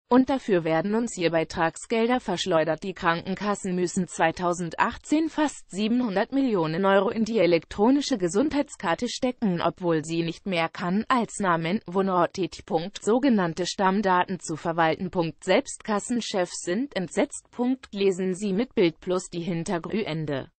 Und dafür werden uns hier Beitragsgelder verschleudert. Die Krankenkassen müssen 2018 fast 700 Millionen Euro in die elektronische Gesundheitskarte stecken, obwohl sie nicht mehr kann, als Namen, Wohnort, sogenannte Stammdaten zu verwalten. Selbst Kassenchefs sind entsetzt. Lesen Sie mit Bild+ die Hintergründe.